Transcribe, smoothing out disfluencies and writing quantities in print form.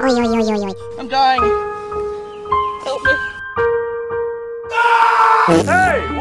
Oi, oi, oi, oi, oi. I'm dying. Help me. Hey!